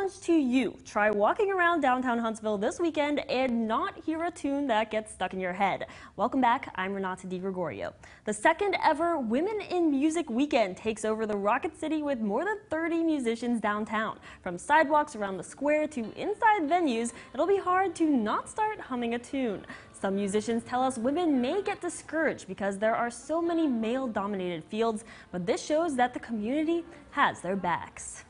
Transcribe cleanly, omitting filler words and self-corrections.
challenge to you. Try walking around downtown Huntsville this weekend and not hear a tune that gets stuck in your head. Welcome back, I'm Renata DiGregorio. The second ever Women in Music Weekend takes over the Rocket City with more than 30 musicians downtown. From sidewalks around the square to inside venues, it'll be hard to not start humming a tune. Some musicians tell us women may get discouraged because there are so many male-dominated fields, but this shows that the community has their backs.